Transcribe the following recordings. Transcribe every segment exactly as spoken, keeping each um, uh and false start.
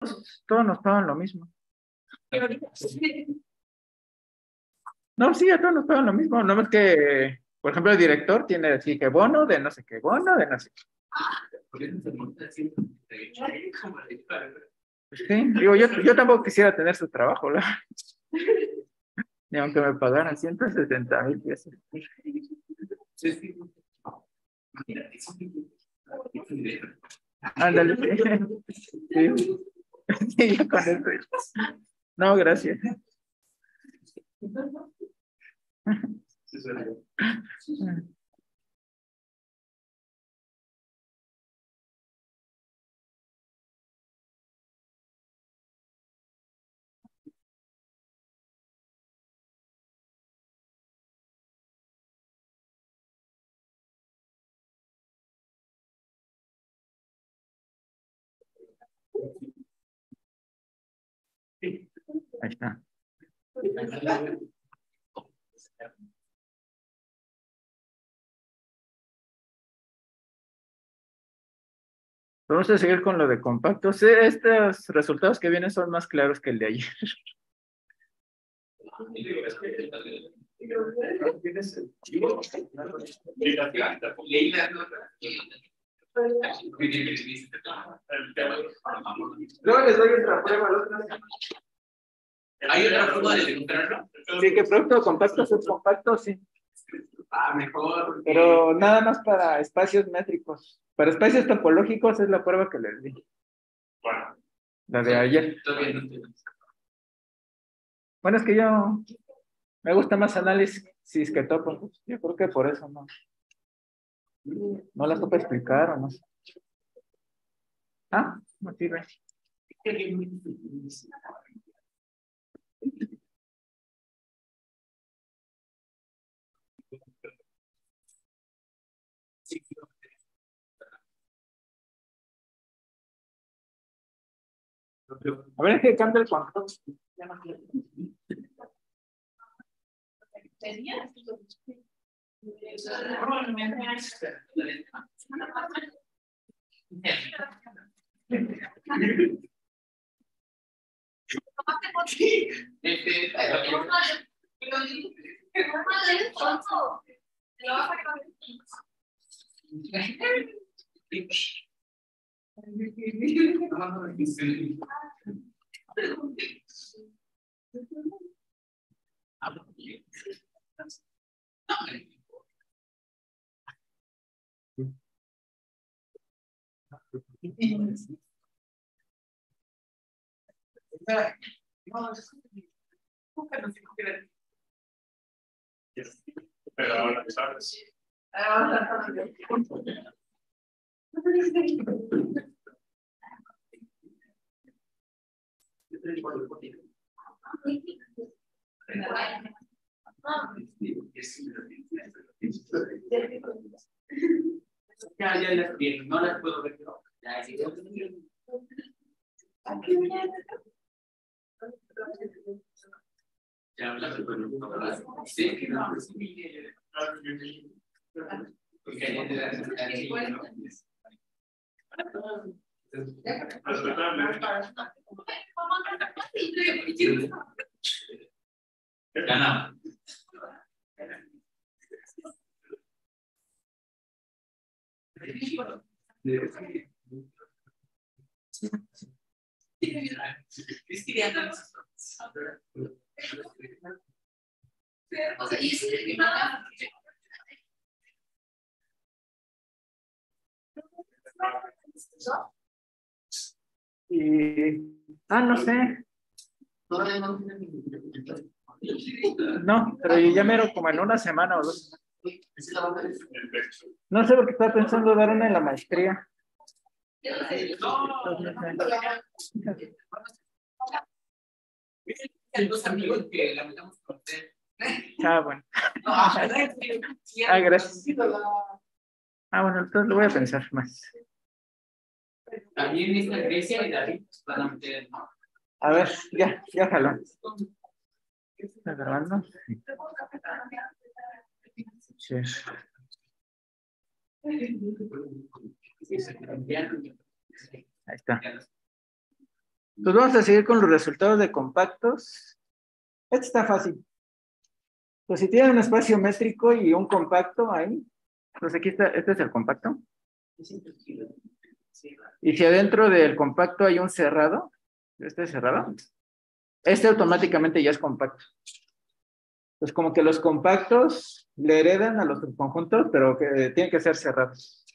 Todos nos pagan lo mismo. No, sí, a todos nos pagan lo mismo. No es que, por ejemplo, el director tiene así que bono de no sé qué, bono de no sé qué. Pues sí, digo, yo, yo tampoco quisiera tener su trabajo, ¿verdad? Ni aunque me pagaran ciento setenta mil pesos. Ándale, sí. Sí, sí, ya con eso. No, gracias. Ahí está. Vamos a seguir con lo de compactos. Sí, estos resultados que vienen son más claros que el de ayer. Luego les doy otra prueba. ¿Hay otra forma de demostrarlo? Sí, que producto compacto es compacto, sí. Ah, mejor. Pero nada más para espacios métricos. Para espacios topológicos es la prueba que les di. Bueno. La de ayer. Bueno, es que yo me gusta más análisis que topo. Yo creo que por eso no. No la supe explicar o no sé. Ah, no sirve. A ver, es que cambia el control. Pero ahora sabes. Ya, ya las vi, no las puedo ver. Ya, sí, ya hablas de bueno, sí, que no, porque ayer te das ganado. Y, ah, no sé. No, pero ya mero como en una semana o dos. No sé por qué estaba pensando dar una en la maestría. Los amigos que la metamos con usted. Ah, bueno. Ah, gracias. Ah, bueno, entonces lo voy a pensar más. También esta Grecia y David van a meter, ¿no? A ver, ya, ya jaló. ¿Está grabando? Sí. Ahí está. Pues vamos a seguir con los resultados de compactos. Este está fácil. Pues si tiene un espacio métrico y un compacto ahí, pues aquí está, este es el compacto. Y si adentro del compacto hay un cerrado, este es cerrado, este automáticamente ya es compacto. Pues como que los compactos le heredan a los subconjuntos, pero que tienen que ser cerrados.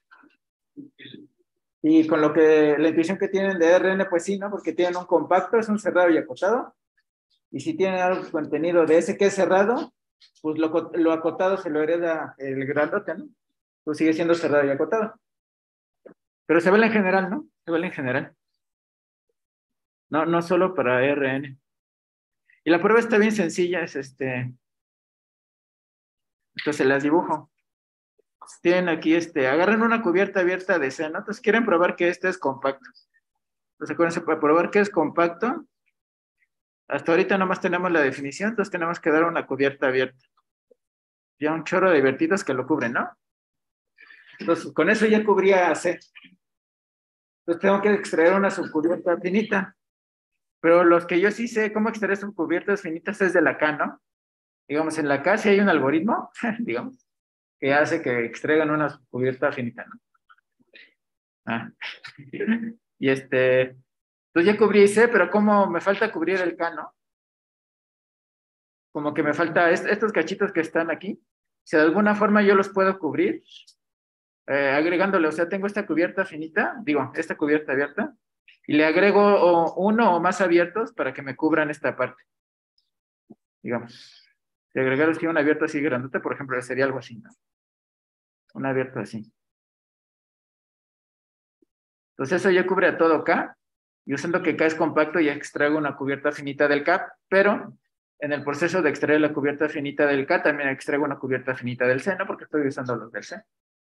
Y con lo que, la intuición que tienen de R N, pues sí, ¿no? Porque tienen un compacto, es un cerrado y acotado. Y si tienen algo contenido de ese que es cerrado, pues lo, lo acotado se lo hereda el grandote, ¿no? Pues sigue siendo cerrado y acotado. Pero se vale en general, ¿no? Se vale en general. No, no solo para R N. Y la prueba está bien sencilla, es este. Entonces las dibujo. Tienen aquí, este, agarran una cubierta abierta de C, ¿no? Entonces quieren probar que este es compacto. Entonces acuérdense, para probar que es compacto, hasta ahorita nomás tenemos la definición, entonces tenemos que dar una cubierta abierta. Ya un chorro de vertidos que lo cubren, ¿no? Entonces, con eso ya cubría C. Entonces tengo que extraer una subcubierta finita. Pero los que yo sí sé cómo extraer subcubiertas finitas es de la K, ¿no? Digamos, en la K sí hay un algoritmo, digamos, que hace que extraigan una subcubierta finita, ¿no? Ah. Y este, pues ya cubrí C, pero ¿cómo me falta cubrir el K, no? Como que me falta est estos cachitos que están aquí. Si de alguna forma yo los puedo cubrir, eh, agregándole, o sea, tengo esta cubierta finita, digo, esta cubierta abierta, y le agrego o, uno o más abiertos para que me cubran esta parte. Digamos, si agregar aquí un abierto así grandote, por ejemplo, sería algo así, ¿no? Un abierto así. Entonces eso ya cubre a todo K, y usando que K es compacto ya extraigo una cubierta finita del K, pero en el proceso de extraer la cubierta finita del K también extraigo una cubierta finita del C, ¿no? Porque estoy usando los del C.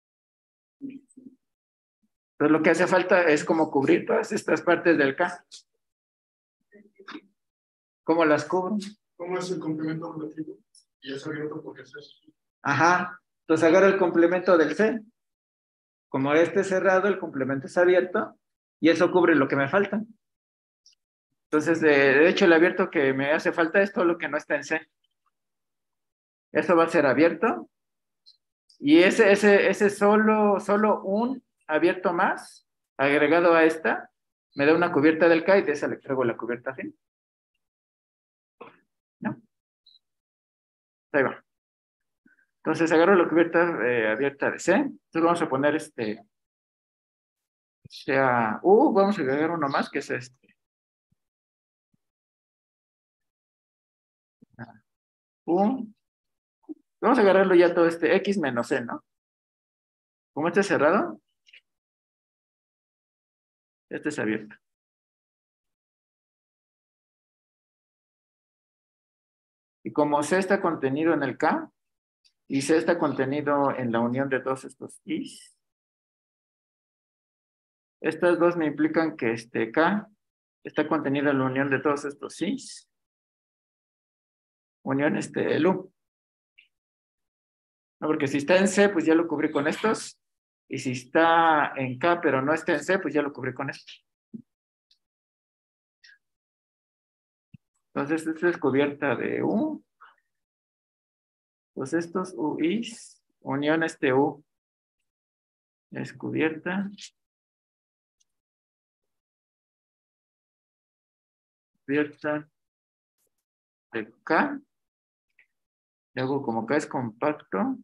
Entonces lo que hace falta es como cubrir todas estas partes del K. ¿Cómo las cubro? ¿Cómo es el complemento relativo? Y es abierto porque es eso. Ajá. Entonces agarro el complemento del C. Como este es cerrado, el complemento es abierto, y eso cubre lo que me falta. Entonces, de, de hecho, el abierto que me hace falta es todo lo que no está en C. Eso va a ser abierto. Y ese, ese, ese solo, solo un abierto más, agregado a esta, me da una cubierta del K y de esa le traigo la cubierta fin. ¿No? Ahí va. Entonces agarro la cubierta eh, abierta de C. Entonces vamos a poner este, sea U, vamos a agregar uno más que es este. U. Vamos a agarrarlo ya todo este X menos C, ¿no? Como este es cerrado, este es abierto. Y como C está contenido en el K, y C está contenido en la unión de todos estos I's, estas dos me implican que este K está contenido en la unión de todos estos I's, unión este el U. No, porque si está en C, pues ya lo cubrí con estos, y si está en K, pero no está en C, pues ya lo cubrí con esto. Entonces, esta es cubierta de U. Pues estos U I's, unión este U, es cubierta. Cubierta de K. Luego, como K es compacto,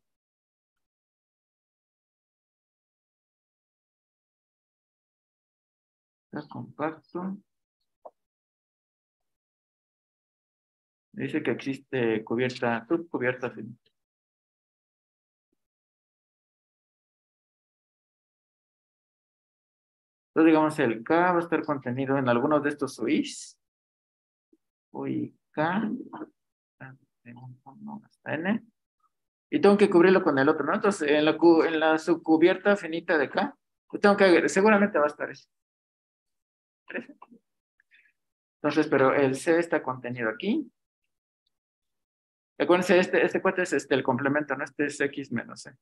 K compacto. Dice que existe cubierta, subcubierta finita. Entonces, digamos, el K va a estar contenido en algunos de estos U I's. U I K. Hasta N. Y tengo que cubrirlo con el otro, ¿no? Entonces, en la, en la subcubierta finita de K, pues tengo que, seguramente va a estar ese. Entonces, pero el C está contenido aquí. Acuérdense, este, este cuate es este, el complemento, ¿no? Este es X menos C.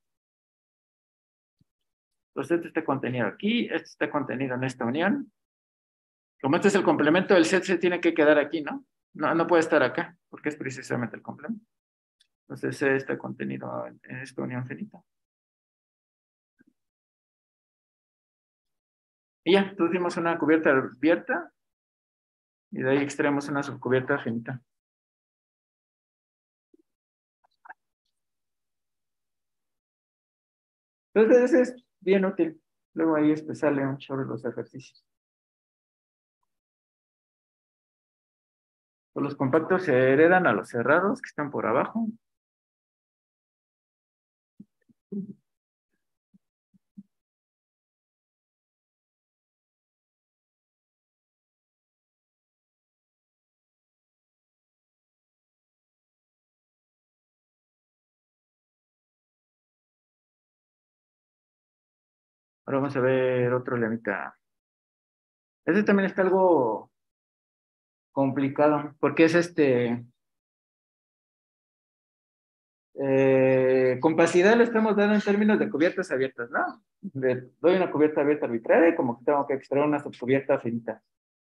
Entonces, este está contenido aquí, este está contenido en esta unión. Como este es el complemento, el set se tiene que quedar aquí, ¿no? No, no puede estar acá, porque es precisamente el complemento. Entonces, C está contenido en, en esta unión finita. Y ya, tuvimos una cubierta abierta, y de ahí extraemos una subcubierta finita. Entonces, ese es bien útil. Luego ahí este, sale un chorro de los ejercicios. Los compactos se heredan a los cerrados que están por abajo. Ahora vamos a ver otro lemita. Este también está algo complicado, porque es este... Eh, compacidad lo estamos dando en términos de cubiertas abiertas, ¿no? Le doy una cubierta abierta arbitraria, como que tengo que extraer una subcubierta finita.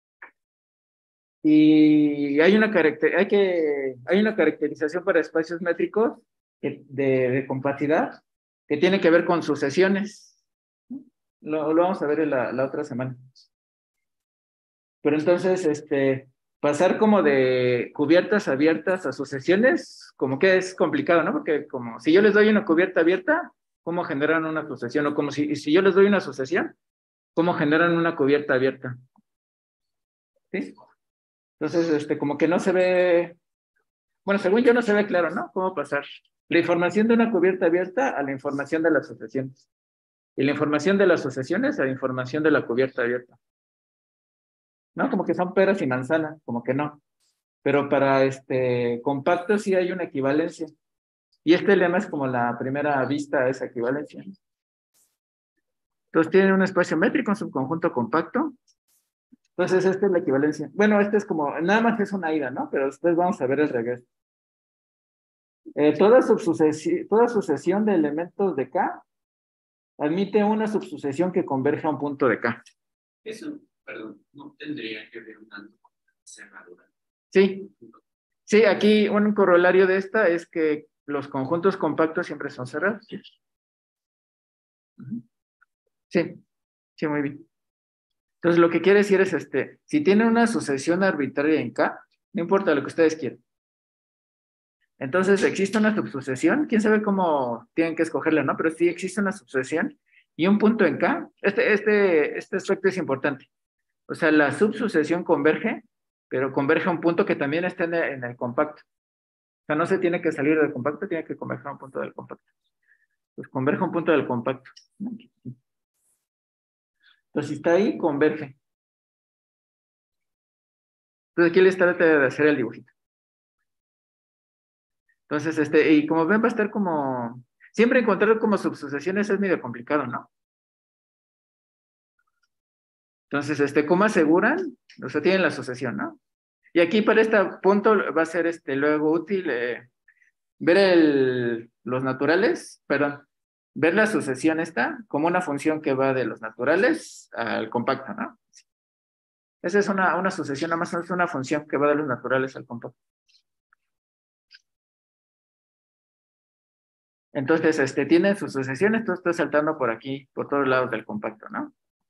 Y hay una, caracter hay que, hay una caracterización para espacios métricos de, de compacidad que tiene que ver con sucesiones. Lo, lo vamos a ver en la, la otra semana. Pero entonces, este, pasar como de cubiertas abiertas a sucesiones, como que es complicado, ¿no? Porque como si yo les doy una cubierta abierta, ¿cómo generan una sucesión? O como si, si yo les doy una sucesión, ¿cómo generan una cubierta abierta? ¿Sí? Entonces, este, como que no se ve, bueno, según yo no se ve claro, ¿no? ¿Cómo pasar la información de una cubierta abierta a la información de las sucesiones? Y la información de las sucesiones a la información de la cubierta abierta. ¿No? Como que son peras y manzanas, como que no. Pero para este compacto sí hay una equivalencia. Y este lema es como la primera vista a esa equivalencia. Entonces tiene un espacio métrico, un subconjunto compacto. Entonces esta es la equivalencia. Bueno, este es como, nada más es una ida, ¿no? Pero después vamos a ver el regreso. Eh, toda, subsucesión, toda sucesión de elementos de K admite una subsucesión que converge a un punto de K. Eso, perdón, no tendría que ver tanto con la cerradura. Sí, sí, aquí un corolario de esta es que los conjuntos compactos siempre son cerrados. Sí, sí, muy bien. Entonces, lo que quiere decir es, este, si tiene una sucesión arbitraria en K, no importa lo que ustedes quieran. Entonces, existe una subsucesión, quién sabe cómo tienen que escogerla, ¿no? Pero sí existe una subsucesión y un punto en K. Este, este, este aspecto es importante. O sea, la subsucesión converge, pero converge a un punto que también está en el, en el compacto. O sea, no se tiene que salir del compacto, tiene que converger a un punto del compacto. Pues converge a un punto del compacto. Entonces, si está ahí, converge. Entonces, aquí les trata de hacer el dibujito. Entonces, este, y como ven, va a estar como... Siempre encontrar como subsucesiones es medio complicado, ¿no? Entonces, este, ¿cómo aseguran? O sea, tienen la sucesión, ¿no? Y aquí para este punto va a ser este, luego útil eh, ver el, los naturales, perdón, ver la sucesión esta como una función que va de los naturales al compacto, ¿no? Esa es una, una sucesión, nada más es una función que va de los naturales al compacto. Entonces, este, tiene sus sucesiones, tú estás saltando por aquí, por todos lados del compacto, ¿no?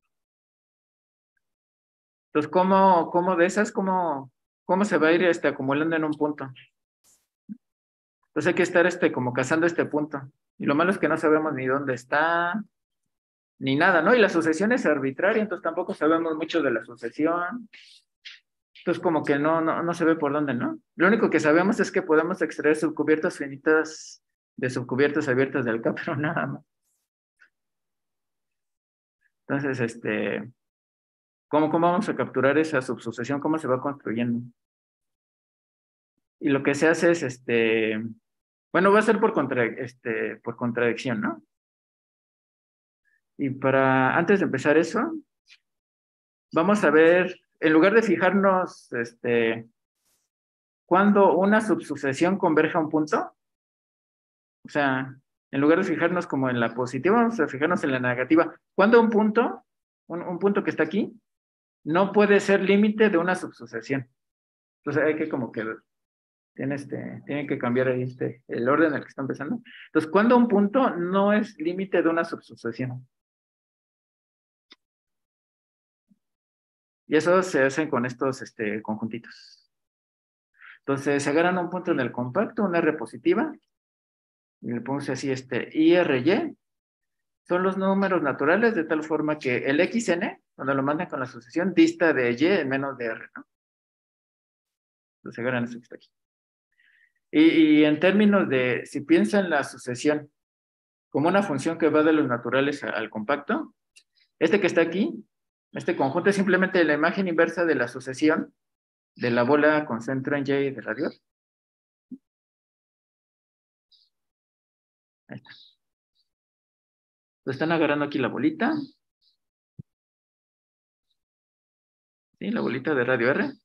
Entonces, ¿cómo, cómo de esas, cómo, cómo se va a ir este, acumulando en un punto? Entonces hay que estar este, como cazando este punto. Y lo malo es que no sabemos ni dónde está, ni nada, ¿no? Y la sucesión es arbitraria, entonces tampoco sabemos mucho de la sucesión. Entonces como que no, no, no se ve por dónde, ¿no? Lo único que sabemos es que podemos extraer subcubiertas finitas de subcubiertas abiertas del K, pero nada más. Entonces, este, ¿cómo, cómo vamos a capturar esa subsucesión? ¿Cómo se va construyendo? Y lo que se hace es, este, bueno, va a ser por, contra, este, por contradicción, ¿no? Y para, antes de empezar eso, vamos a ver, en lugar de fijarnos, este, cuando una subsucesión converge a un punto, o sea, en lugar de fijarnos como en la positiva, vamos a fijarnos en la negativa. Cuando un punto, un, un punto que está aquí, no puede ser límite de una subsucesión. Entonces hay que como que tiene este, tienen que cambiar ahí este, el orden en el que está empezando. Entonces, cuando un punto no es límite de una subsucesión. Y eso se hace con estos este, conjuntitos. Entonces, se agarran un punto en el compacto, una R positiva, y le pongo así, este, I R Y, son los números naturales de tal forma que el X N, cuando lo mandan con la sucesión, dista de Y en menos de R, ¿no? Entonces, se agarran eso que está aquí. Y, y en términos de, si piensan la sucesión como una función que va de los naturales a, al compacto, este que está aquí, este conjunto es simplemente la imagen inversa de la sucesión de la bola con centro en Y de radio. Ahí está. Entonces están agarrando aquí la bolita. ¿Sí? La bolita de radio R.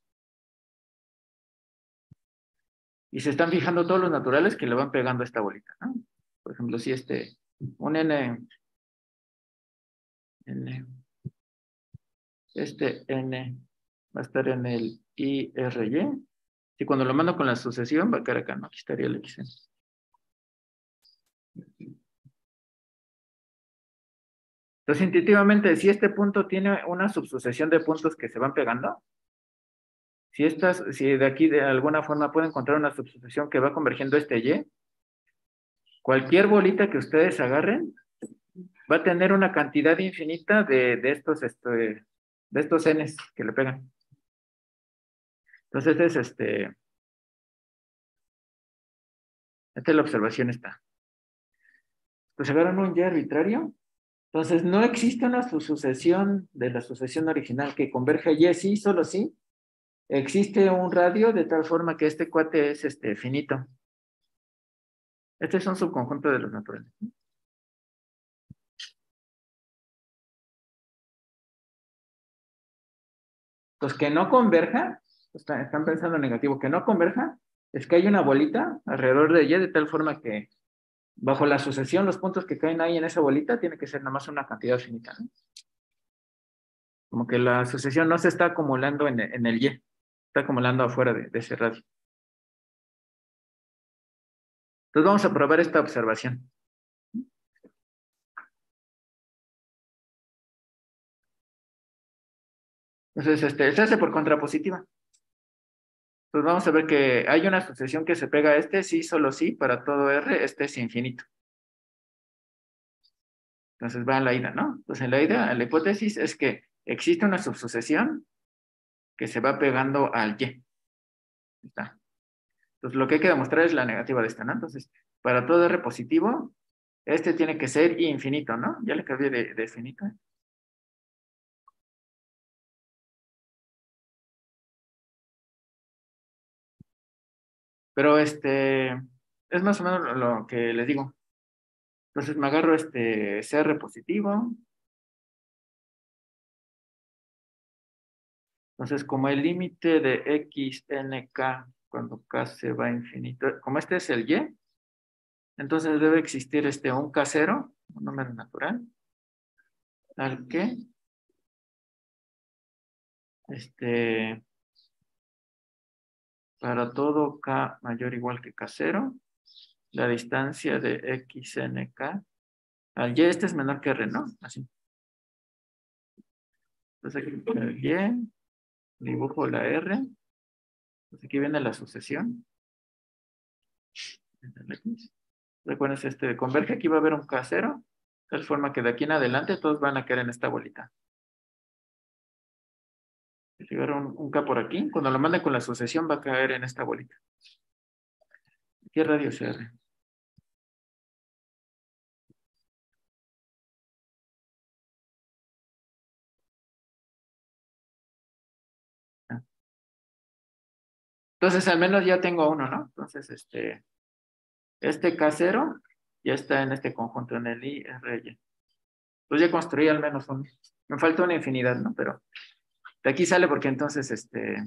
Y se están fijando todos los naturales que le van pegando a esta bolita, ¿no? Por ejemplo, si este, un N, N, este N va a estar en el I R Y. Y cuando lo mando con la sucesión va a quedar acá, ¿no? Aquí estaría el X N. Entonces, intuitivamente, si este punto tiene una subsucesión de puntos que se van pegando, si, estas, si de aquí de alguna forma pueden encontrar una subsucesión que va convergiendo este Y, cualquier bolita que ustedes agarren va a tener una cantidad infinita de, de estos, este, de estos Ns que le pegan. Entonces, es este, esta es la observación esta. Pues agarran un Y arbitrario. Entonces, no existe una sucesión de la sucesión original que converja Y, sí, solo sí. Existe un radio de tal forma que este cuate es este, finito. Este es un subconjunto de los naturales. Pues que no converja, están, están pensando en negativo, que no converja, es que hay una bolita alrededor de Y de tal forma que bajo la sucesión, los puntos que caen ahí en esa bolita tiene que ser nada más una cantidad finita, ¿no? Como que la sucesión no se está acumulando en, en el Y, está acumulando afuera de, de ese radio. Entonces vamos a probar esta observación. Entonces, este, se hace por contrapositiva. Entonces vamos a ver que hay una sucesión que se pega a este, sí, solo sí, para todo R, este es infinito. Entonces va a la ida, ¿no? Entonces en la ida, la hipótesis es que existe una subsucesión que se va pegando al Y. Ahí está. Entonces lo que hay que demostrar es la negativa de esta, ¿no? Entonces, para todo R positivo, este tiene que ser infinito, ¿no? Ya le cambié de, de finito. Pero este, es más o menos lo que les digo. Entonces me agarro este C R positivo. Entonces, como el límite de X, N, K, cuando K se va a infinito, como este es el Y, entonces debe existir este un K cero, un número natural, al que este, para todo K mayor o igual que K cero, la distancia de X, N, K, al Y este es menor que R, ¿no? Así. Entonces aquí el Y, dibujo la R, entonces aquí viene la sucesión. Recuerden, este converge, aquí va a haber un K cero, de tal forma que de aquí en adelante todos van a caer en esta bolita. Si llegara un, un K por aquí, cuando lo manden con la sucesión va a caer en esta bolita. ¿Qué radio es R? Ah. Entonces al menos ya tengo uno, ¿no? Entonces este, este K cero ya está en este conjunto, en el I R Y. Pues ya construí al menos uno. Me falta una infinidad, ¿no? Pero de aquí sale porque entonces este...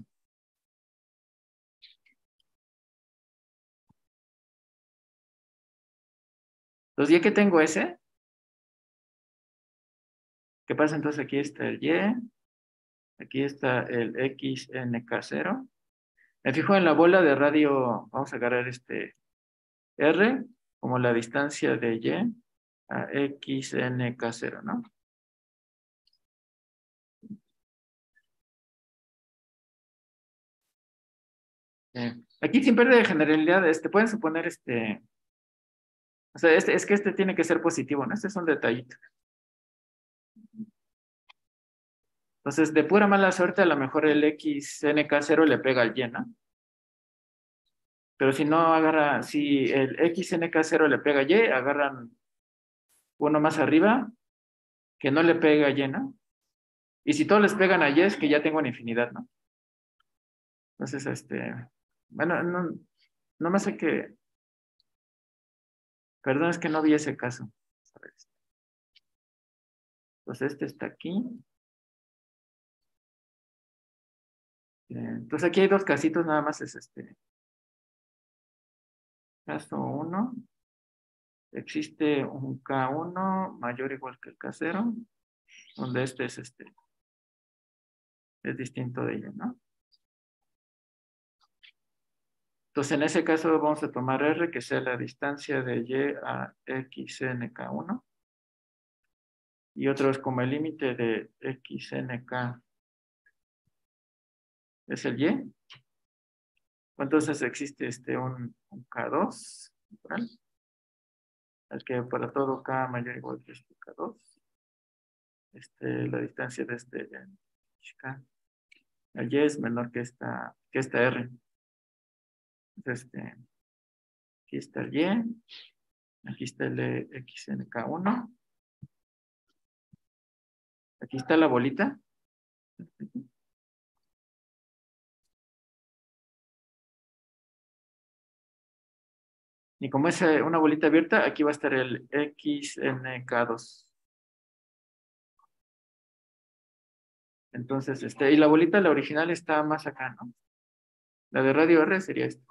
Entonces ya que tengo ese, ¿qué pasa? Entonces aquí está el Y, Aquí está el X N K cero. Me fijo en la bola de radio, vamos a agarrar este R como la distancia de Y a X N K cero, ¿no? Eh, aquí sin pérdida de generalidad, este, pueden suponer este, o sea, este, es que este tiene que ser positivo, ¿no? Este es un detallito. Entonces, de pura mala suerte, a lo mejor el X N K cero le pega al Y, ¿no? Pero si no agarra, si el X N K cero le pega a Y, agarran uno más arriba que no le pega a Y, ¿no? Y si todos les pegan a Y, es que ya tengo una infinidad, ¿no? Entonces, este, bueno, no, no me sé que, perdón, es que no vi ese caso. Entonces, este está aquí. Entonces, aquí hay dos casitos, nada más es este. Caso uno. Existe un K uno mayor o igual que el K cero, donde este es este, es distinto de ello, ¿no? Entonces, en ese caso vamos a tomar R, que sea la distancia de Y a X N K uno. Y otro es como el límite de X N K es el Y. Entonces existe este un, un K dos, ¿verdad? El que para todo K mayor o igual que este K dos. Este, la distancia de este K. El Y es menor que esta, que esta R. Entonces, este, aquí está el Y. Aquí está el X N K uno. Aquí está la bolita. Y como es eh, una bolita abierta, aquí va a estar el X N K dos. Entonces, este, y la bolita, la original, está más acá, ¿no? La de radio R sería esta.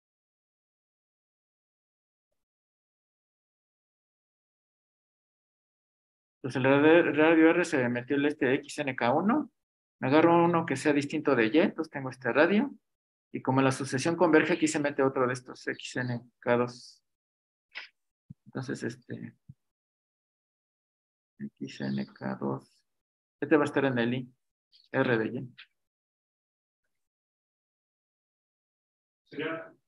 Entonces, en la de radio R se metió el este X N K uno. Me agarro uno que sea distinto de Y, entonces tengo este radio. Y como la sucesión converge, aquí se mete otro de estos X N K dos. Entonces, este X N K dos. Este va a estar en el I, R de Y. Sería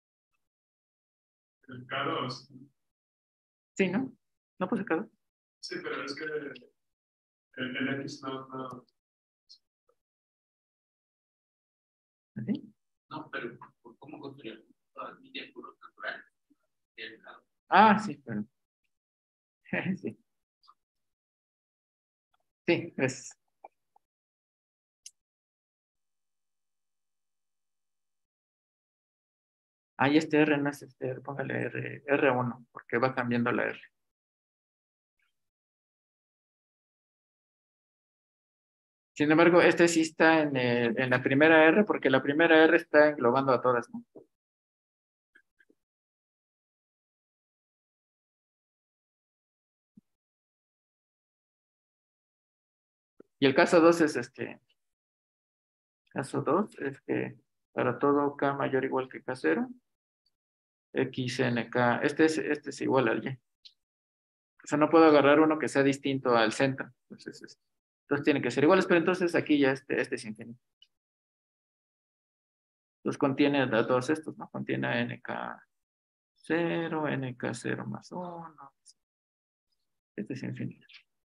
el K dos. Sí, ¿no? No puse K dos. Sí, pero es que el, el X no, no. ¿Sí? No, pero ¿cómo construir todas las líneas puros naturales? Ah, sí, pero. Sí. Sí, es. Ah, y este R no es este R, póngale R, R uno, porque va cambiando la R. Sin embargo, este sí está en, el- en la primera R, porque la primera R está englobando a todas, ¿no? Y el caso dos es este. Caso dos es que para todo K mayor o igual que K cero, X N K, este es, este es igual al Y. O sea, no puedo agarrar uno que sea distinto al centro. Entonces, este, entonces tienen que ser iguales, pero entonces aquí ya este, este es infinito. Entonces contiene a todos estos, ¿no? Contiene a N K cero, N K cero más uno. Este es infinito.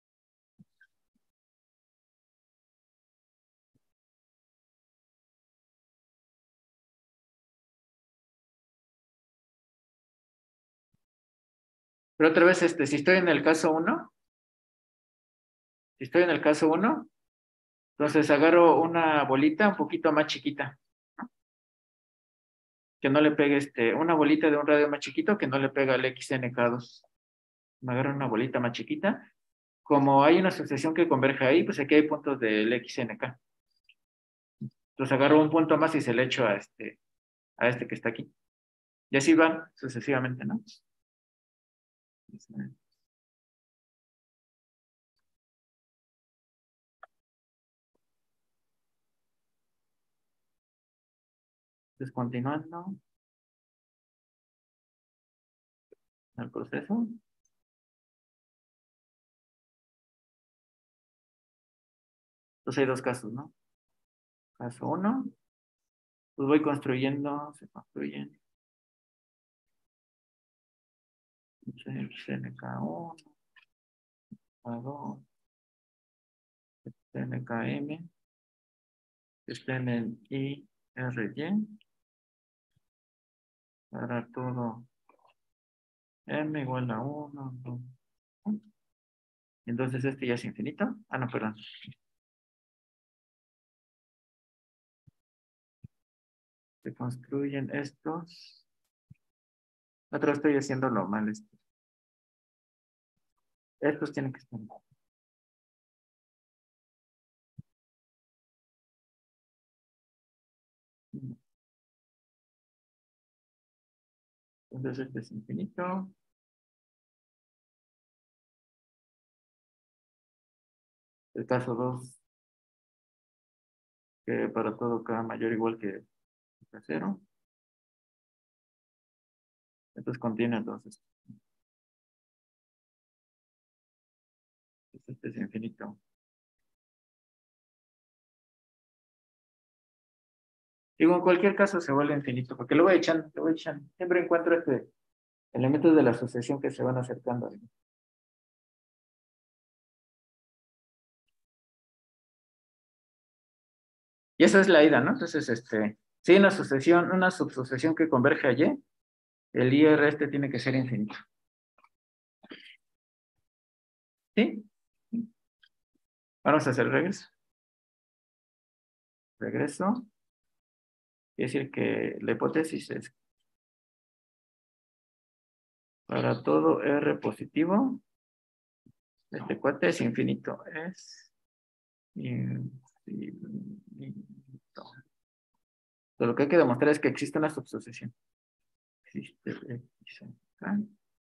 Pero otra vez, este, si estoy en el caso uno, si estoy en el caso uno, entonces agarro una bolita un poquito más chiquita, ¿no? Que no le pegue este, una bolita de un radio más chiquito que no le pega al X N K dos. Me agarro una bolita más chiquita. Como hay una sucesión que converge ahí, pues aquí hay puntos del X N K. Entonces agarro un punto más y se le echo a este, a este que está aquí. Y así van sucesivamente, ¿no? Entonces, continuando el proceso. Entonces hay dos casos, ¿no? Caso uno, pues voy construyendo, se construyen. X N K uno, K dos, X N K M, estén en I R Y, para todo M igual a uno, dos. Entonces este ya es infinito. Ah, no, perdón. Se construyen estos. Otra vez estoy haciéndolo mal. Esto. Estos tienen que estar. Entonces este es infinito. El caso dos, que para todo K mayor o igual que cero. Entonces contiene entonces. Este es infinito. Digo, en cualquier caso se vuelve infinito, porque lo voy echando, lo voy echando. Siempre encuentro este elementos de la asociación que se van acercando. Y esa es la ida, ¿no? Entonces, este, si hay una sucesión, una subsucesión que converge a Y, el I R este tiene que ser infinito. ¿Sí? Vamos a hacer regreso. Regreso. Quiere decir que la hipótesis es para todo R positivo, este cuate es infinito. Es infinito. Entonces, lo que hay que demostrar es que existe una subsucesión. Existe X en K.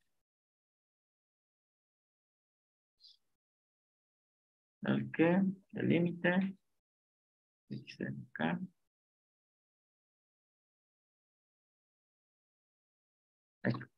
El que, el límite, X en K. Ahí está.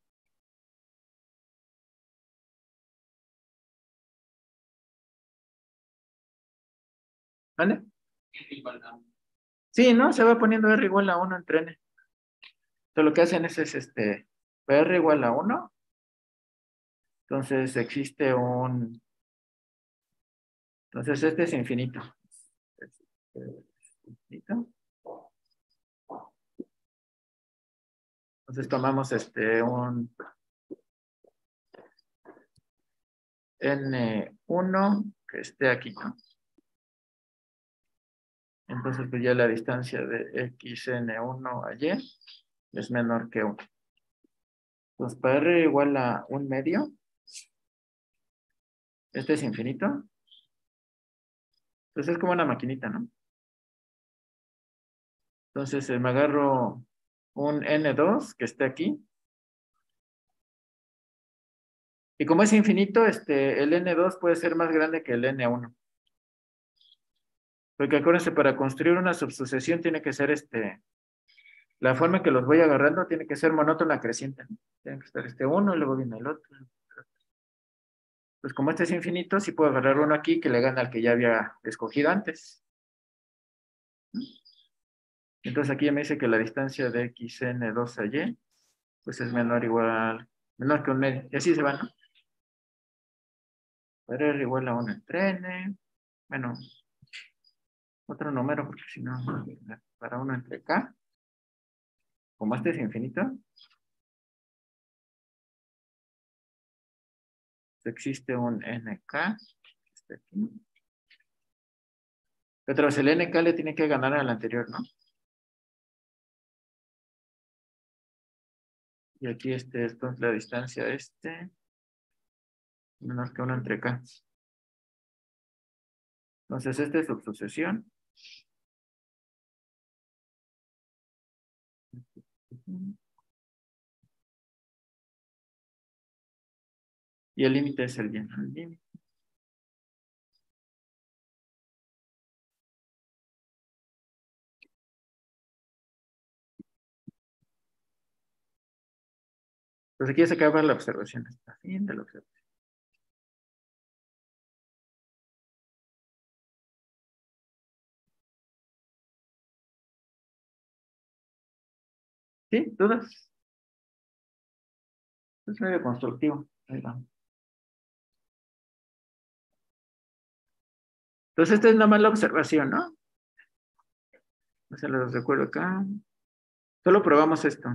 ¿Vale? Sí, ¿no? Se va poniendo R igual a uno entre N. Entonces lo que hacen es, es este, R igual a uno. Entonces existe un... Entonces este es infinito. Es infinito. Entonces tomamos este un N uno que esté aquí, ¿no? Entonces pues ya la distancia de X N uno a Y es menor que uno. Entonces para R igual a un medio, este es infinito. Entonces es como una maquinita, ¿no? Entonces eh, me agarro un N dos que esté aquí. Y como es infinito, este, el N dos puede ser más grande que el N uno. Porque acuérdense, para construir una subsucesión tiene que ser este, la forma en que los voy agarrando tiene que ser monótona creciente, ¿no? Tiene que estar este uno y luego viene el otro. Pues como este es infinito, sí puedo agarrar uno aquí que le gana al que ya había escogido antes. Entonces aquí ya me dice que la distancia de X N dos a Y, pues es menor o igual, menor que un medio. Y así se va, ¿no? Para R igual a uno entre N. Bueno, otro número, porque si no, para uno entre K. Como este es infinito, existe un N K. Este aquí. Pero el N K le tiene que ganar al anterior, ¿no? Y aquí este, esto es la distancia este, menor que uno entre K. Entonces, este es subsucesión. Y el límite es el bien. El límite. Entonces aquí ya se acaba la observación. Está fin de la observación. ¿Sí? ¿Dudas? Es medio constructivo. Ahí va. Entonces, esta es nada más la observación, ¿no? No se los recuerdo acá. Solo probamos esto.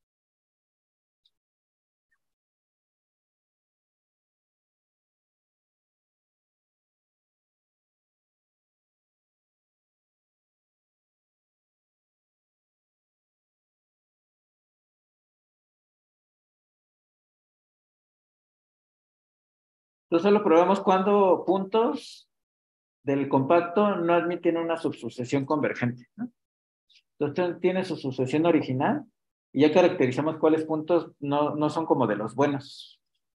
Entonces, solo probamos cuando puntos del compacto no admiten una subsucesión convergente, ¿no? Entonces, tiene su sucesión original y ya caracterizamos cuáles puntos no, no son como de los buenos.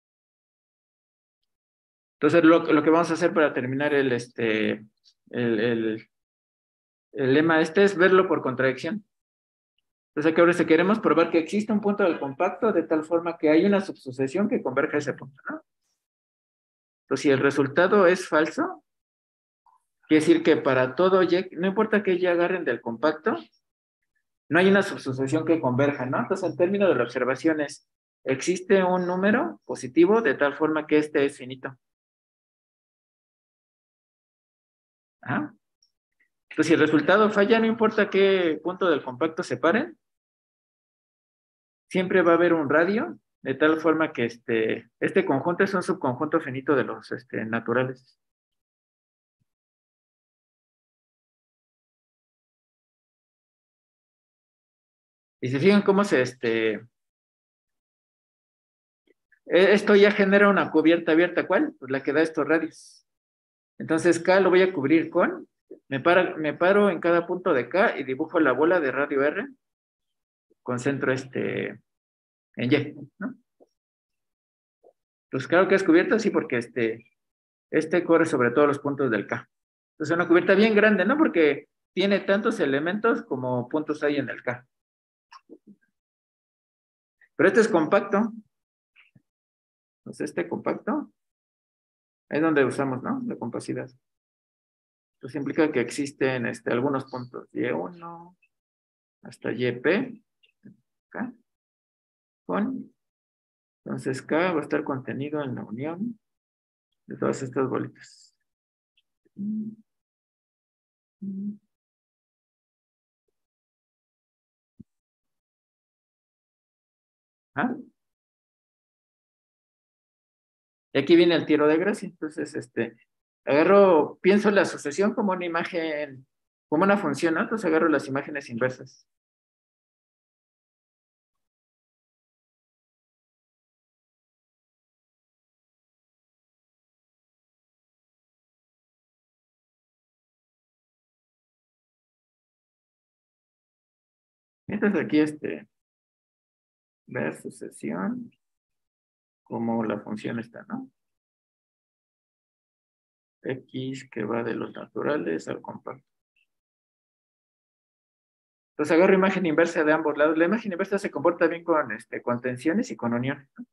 Entonces, lo, lo que vamos a hacer para terminar el, este, el, el, el lema este es verlo por contradicción. Entonces, aquí ahora si queremos probar que existe un punto del compacto de tal forma que hay una subsucesión que converge a ese punto, ¿no? Entonces, si el resultado es falso, quiere decir que para todo Y, no importa que Y agarren del compacto, no hay una subsucesión que converja, ¿no? Entonces, en términos de la observación es, existe un número positivo de tal forma que este es finito. ¿Ah? Entonces, si el resultado falla, no importa qué punto del compacto separen, siempre va a haber un radio, de tal forma que este, este conjunto es un subconjunto finito de los este, naturales. Y se fijan cómo se, este, esto ya genera una cubierta abierta, ¿cuál? Pues la que da estos radios. Entonces K lo voy a cubrir con, me, para, me paro en cada punto de K y dibujo la bola de radio R con centro este, en Y, ¿no? Pues claro que es cubierta, sí, porque este, este corre sobre todos los puntos del K. Entonces una cubierta bien grande, ¿no? Porque tiene tantos elementos como puntos hay en el K. Pero este es compacto. Entonces este compacto es donde usamos, ¿no? La compacidad. Entonces implica que existen este, algunos puntos Y uno hasta Y P, K, con, entonces K va a estar contenido en la unión de todas estas bolitas. ¿Ah? Y aquí viene el tiro de gracia. Entonces, este, agarro, pienso la sucesión como una imagen, como una función, ¿no? Entonces agarro las imágenes inversas. Entonces aquí, este, ver sucesión, como la función está, ¿no? X que va de los naturales al compacto. Entonces agarro imagen inversa de ambos lados. La imagen inversa se comporta bien con, este, con tensiones y con uniones, ¿no?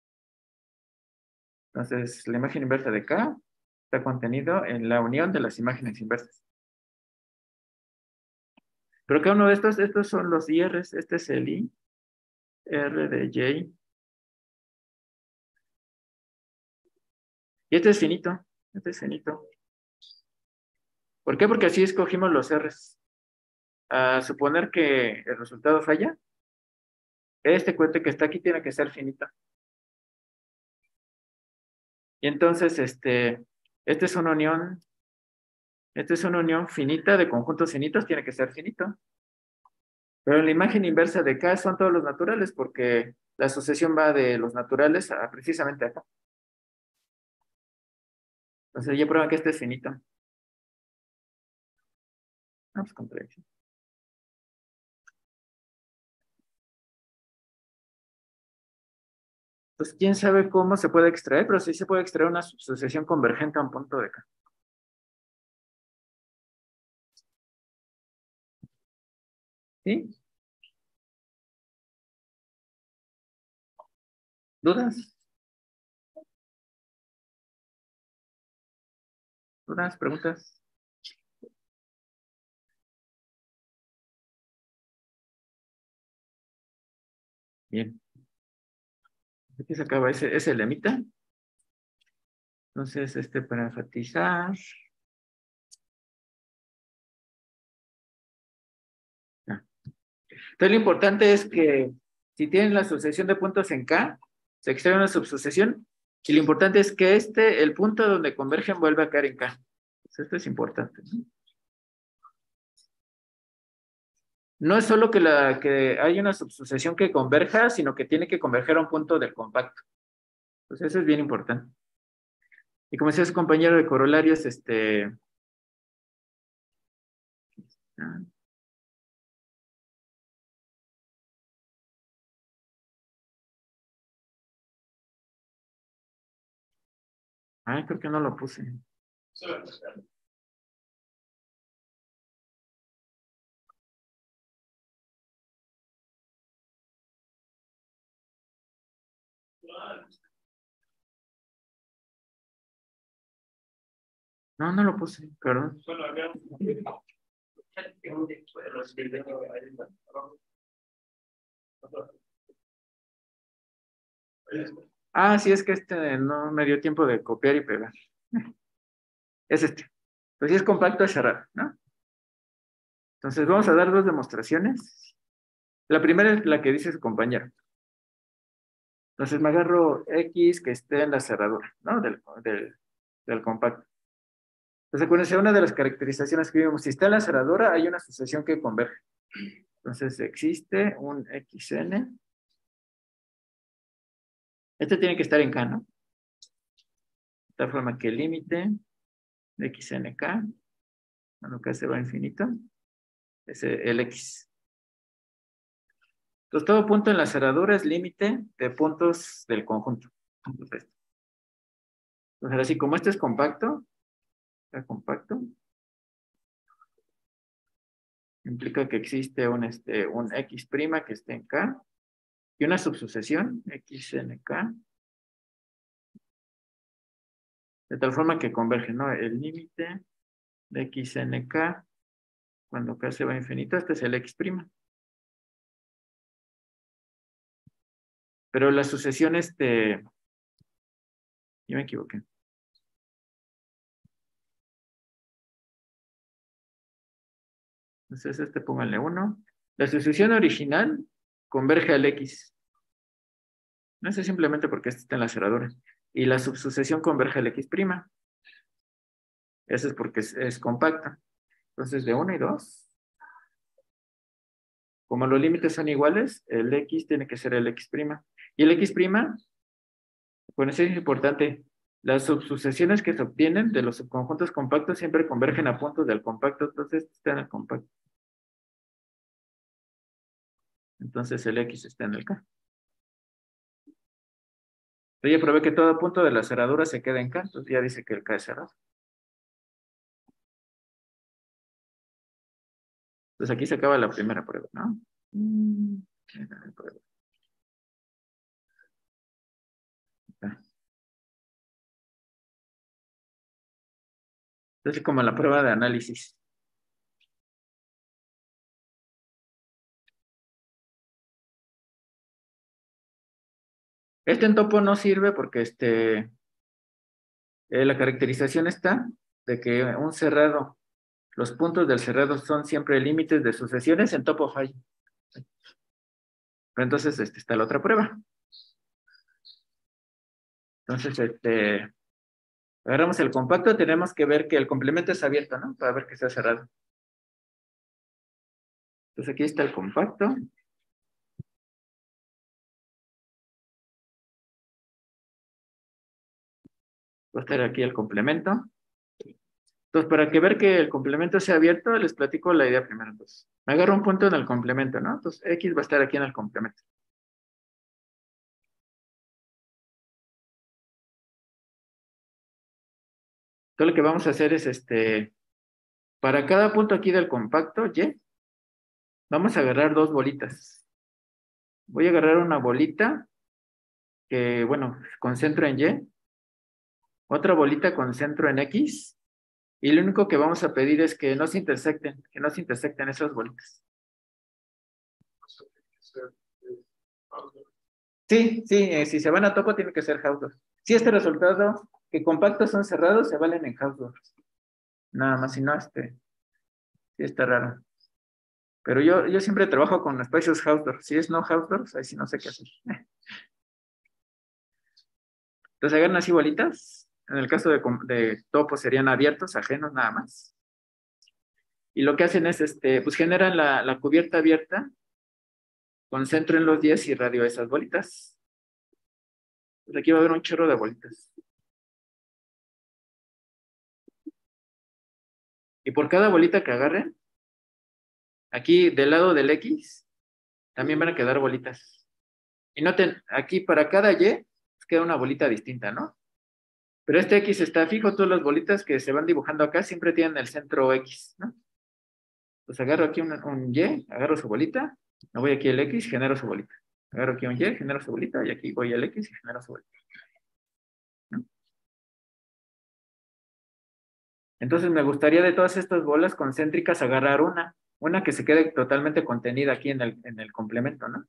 Entonces la imagen inversa de K está contenido en la unión de las imágenes inversas. Pero cada uno de estos, estos son los I Rs. Este es el I, R de Y. Y este es finito. Este es finito. ¿Por qué? Porque así escogimos los Rs. A suponer que el resultado falla, este cohete que está aquí tiene que ser finito. Y entonces, este, este es una unión, este es una unión finita de conjuntos finitos, tiene que ser finito. Pero en la imagen inversa de K son todos los naturales, porque la asociación va de los naturales a precisamente acá. Entonces ya prueban que este es finito. Vamos con predicción. Pues quién sabe cómo se puede extraer, pero sí se puede extraer una sucesión convergente a un punto de K. ¿Sí? ¿Dudas? ¿Dudas? ¿Preguntas? Bien. Aquí se acaba ese, ese lemita. Entonces, este para enfatizar. Ah. Entonces, lo importante es que si tienen la sucesión de puntos en K, se extrae una subsucesión. Y lo importante es que este, el punto donde convergen, vuelve a caer en K. Entonces, esto es importante, ¿no? No es solo que, la, que hay una subsucesión que converja, sino que tiene que converger a un punto del compacto. Entonces, eso es bien importante. Y como decía su compañero de corolarios, este... Ay, creo que no lo puse. No, no lo puse, perdón. Ah, sí, es que este no me dio tiempo de copiar y pegar. Es este. Pues sí es compacto es cerrado, ¿no? Entonces vamos a dar dos demostraciones. La primera es la que dice su compañero. Entonces me agarro X que esté en la cerradura, ¿no? Del, del, del compacto. Entonces acuérdense, una de las caracterizaciones que vimos, si está en la cerradura, hay una sucesión que converge. Entonces existe un X N. Este tiene que estar en K, ¿no? De tal forma que el límite de X N K, cuando K se va a infinito, es el X. Entonces, todo punto en la cerradura es límite de puntos del conjunto. Entonces, entonces así como este es compacto, está compacto, implica que existe un, este, un X' que esté en K y una subsucesión, X N K, de tal forma que converge, ¿no? El límite de X N K, cuando K se va a infinito, este es el X'. Pero la sucesión, este, yo me equivoqué. Entonces, este pónganle uno. La sucesión original converge al X. No sé simplemente porque este está en la cerradura. Y la subsucesión converge al X'. Eso es porque es, es compacta. Entonces, de uno y dos, como los límites son iguales, el X tiene que ser el X'. Y el X', bueno, eso es importante. Las subsucesiones que se obtienen de los subconjuntos compactos siempre convergen a puntos del compacto. Entonces, este está en el compacto. Entonces, el X está en el K. Yo ya probé que todo punto de la cerradura se queda en K. Entonces, ya dice que el K es cerrado. Entonces, aquí se acaba la primera prueba, ¿no? Mm, Entonces, como la prueba de análisis. Este en topo no sirve porque este, eh, la caracterización está de que un cerrado, los puntos del cerrado son siempre límites de sucesiones, en topo falla. Pero entonces este, está la otra prueba. Entonces, este, agarramos el compacto, tenemos que ver que el complemento es abierto, ¿no? Para ver que está cerrado. Entonces aquí está el compacto. Va a estar aquí el complemento. Entonces, para que ver que el complemento sea abierto, les platico la idea primero. Entonces, me agarro un punto en el complemento, ¿no? Entonces, X va a estar aquí en el complemento. Entonces, lo que vamos a hacer es, este, para cada punto aquí del compacto, Y, vamos a agarrar dos bolitas. Voy a agarrar una bolita que, bueno, con centro en Y, otra bolita con centro en X, y lo único que vamos a pedir es que no se intersecten, que no se intersecten esas bolitas. Sí, sí, eh, si se van a topo tiene que ser Hausdorff. Si este resultado, que compactos son cerrados, se valen en Hausdorff. Nada más, si no, este, sí está raro. Pero yo, yo siempre trabajo con espacios Hausdorff. Si es no Hausdorff, ahí sí no sé qué hacer. Entonces agarran así bolitas. En el caso de, de topo serían abiertos, ajenos nada más. Y lo que hacen es, este, pues generan la, la cubierta abierta, con centro en los diez y radio esas bolitas. Pues aquí va a haber un chorro de bolitas. Y por cada bolita que agarren, aquí del lado del X, también van a quedar bolitas. Y noten, aquí para cada Y, queda una bolita distinta, ¿no? Pero este X está fijo, todas las bolitas que se van dibujando acá siempre tienen el centro X, ¿no? Pues agarro aquí un, un Y, agarro su bolita, me voy aquí al X, genero su bolita. Agarro aquí un Y, genero su bolita, y aquí voy al X y genero su bolita. ¿No? Entonces me gustaría de todas estas bolas concéntricas agarrar una, una que se quede totalmente contenida aquí en el, en el complemento, ¿no?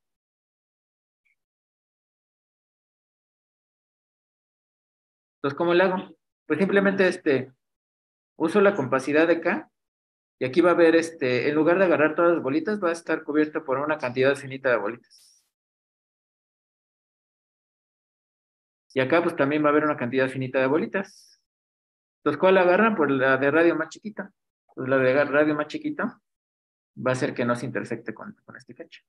Entonces, ¿cómo le hago? Pues simplemente este, uso la compacidad de K, y aquí va a haber, este, en lugar de agarrar todas las bolitas, va a estar cubierta por una cantidad finita de bolitas. Y acá pues también va a haber una cantidad finita de bolitas. Entonces, ¿cuál agarran? Pues la de radio más chiquita. Pues la de radio más chiquita va a hacer que no se intersecte con, con este cacho.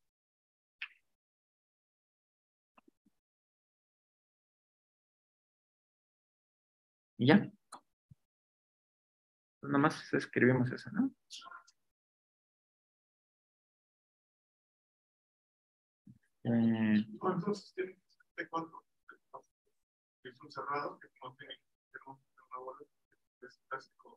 Y ya. Pues nomás escribimos eso, ¿no? Eh, ¿Cuántos tienen de cuánto? Es un cerrado que no tiene una bola, es clásico.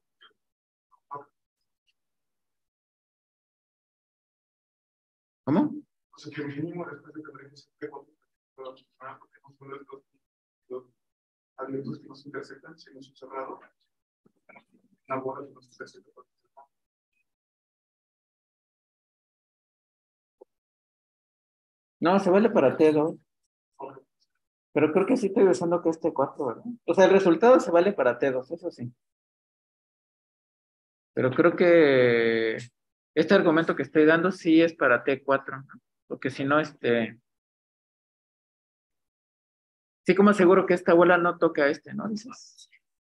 ¿Cómo? O sea que mínimo después de que tenemos que porque no son los dos abiertos que nos intersectan, si no es un cerrado, una bola que nos intersecta. No, se vale para T dos. Pero creo que sí estoy usando que este cuatro, ¿verdad? O sea, el resultado se vale para T dos, eso sí. Pero creo que este argumento que estoy dando sí es para T cuatro, ¿no? Porque si no, este... Sí, como aseguro que esta bola no toca a este, ¿no? Dices.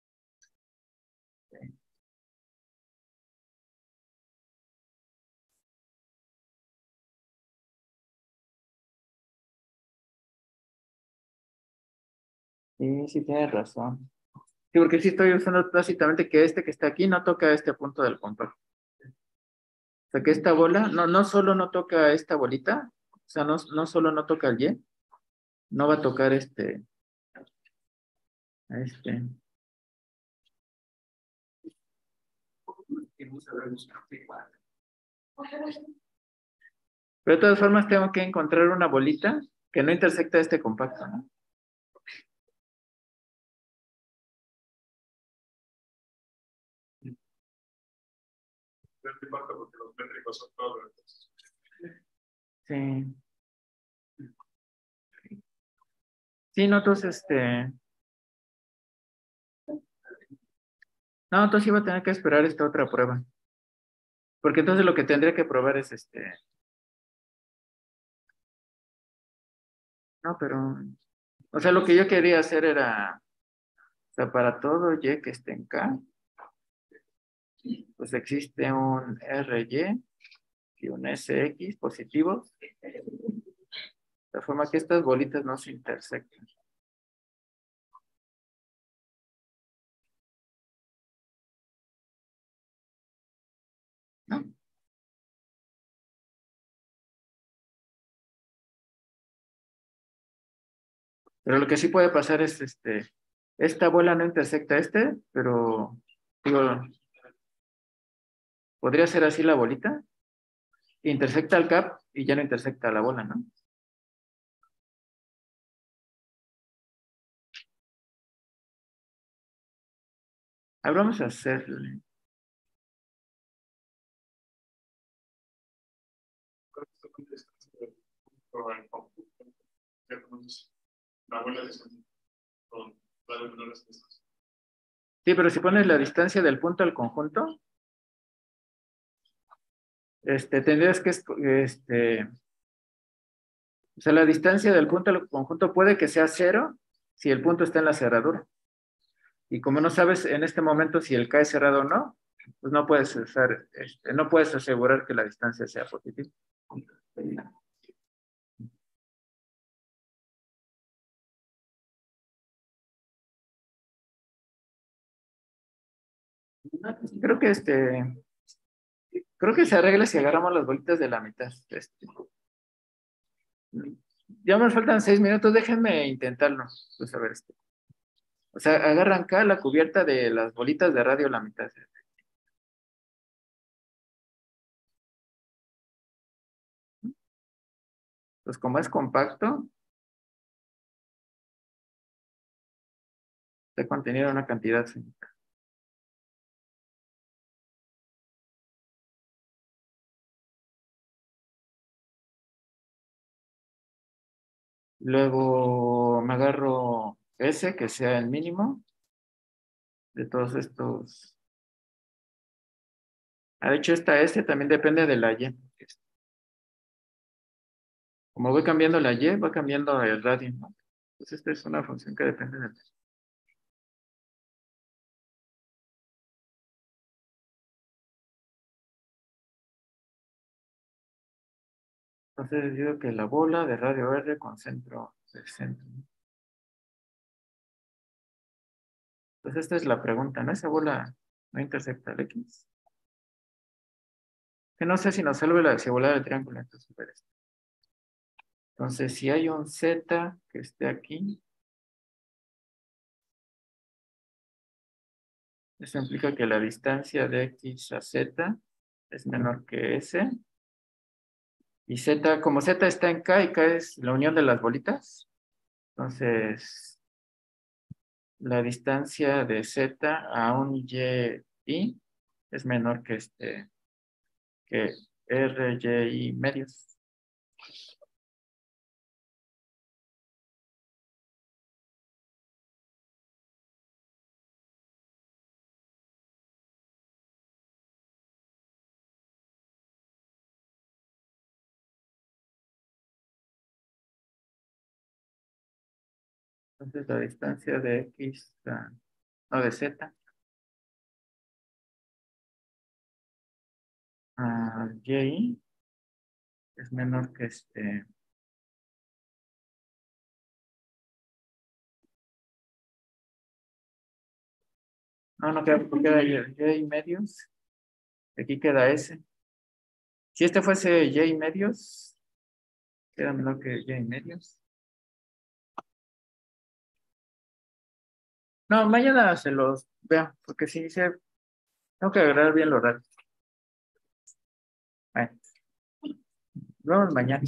Sí, sí tienes razón. Sí, porque sí estoy usando tácitamente que este que está aquí no toca a este punto del compacto. O sea, que esta bola no, no solo no toca esta bolita, o sea, no, no solo no toca el Y, no va a tocar este, a este. Pero de todas formas tengo que encontrar una bolita que no intersecta este compacto, ¿no? Porque los métricos son todos. Sí. Sí, no, entonces, este... No, entonces iba a tener que esperar esta otra prueba. Porque entonces lo que tendría que probar es este... No, pero... O sea, lo que yo quería hacer era... O sea, para todo Y que esté en K, pues existe un R Y y un S X positivos, de forma que estas bolitas no se intersecten. ¿No? Pero lo que sí puede pasar es, este, esta bola no intersecta a este, pero, digo, podría ser así la bolita, intersecta al cap y ya no intersecta a la bola, ¿no? A ver, vamos a hacerle. La abuela de con la menores distancias. Sí, pero si pones la distancia del punto al conjunto, este, tendrías que, este, o sea, la distancia del punto al conjunto puede que sea cero si el punto está en la cerradura. Y como no sabes en este momento si el K es cerrado o no, pues no puedes usar, este, no puedes asegurar que la distancia sea positiva. Creo que este, creo que se arregla si agarramos las bolitas de la mitad. Este. Ya me faltan seis minutos, déjenme intentarlo. Pues a ver, este. O sea, agarran acá la cubierta de las bolitas de radio a la mitad. Pues como es compacto, está contenido una cantidad finita. Luego me agarro S, que sea el mínimo de todos estos. Ah, de hecho, esta S también depende de la Y. Como voy cambiando la Y, va cambiando el radio, ¿no? Entonces, esta es una función que depende del. Entonces, digo que la bola de radio R con centro del centro. Entonces, esta es la pregunta, ¿no? Esa bola no intersecta el X. Que no sé si nos salve la desigualdad del triángulo. Entonces, ver esto. Entonces, si hay un Z que esté aquí, eso implica que la distancia de X a Z es menor que S. Y Z, como Z está en K y K es la unión de las bolitas, entonces la distancia de Z a un Y I es menor que este, que R, Y, I medios. Entonces la distancia de X, a- no de Z, a Y es menor que este. No, no queda, porque queda Y, Y medios. Aquí queda S. Si este fuese Y medios, queda menor que Y medios. No, mañana se los veo, porque sí, se, tengo que agarrar bien los datos. Bueno, nos vemos mañana.